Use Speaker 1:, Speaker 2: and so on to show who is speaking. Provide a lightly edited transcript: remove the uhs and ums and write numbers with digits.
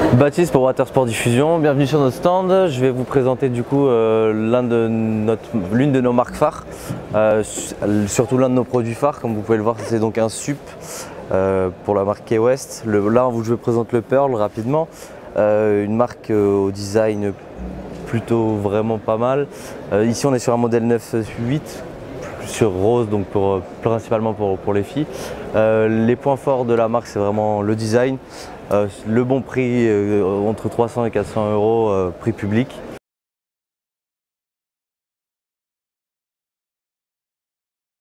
Speaker 1: Baptiste pour Watersport Diffusion, bienvenue sur notre stand. Je vais vous présenter du coup l'une de nos marques phares, surtout l'un de nos produits phares. Comme vous pouvez le voir, c'est donc un SUP pour la marque Key West. Là, je vous présente le Pearl rapidement, une marque au design plutôt vraiment pas mal. Ici, on est sur un modèle 9.8 sur rose, donc principalement pour les filles. Les points forts de la marque, c'est vraiment le design. Le bon prix, entre 300 et 400 euros, prix public.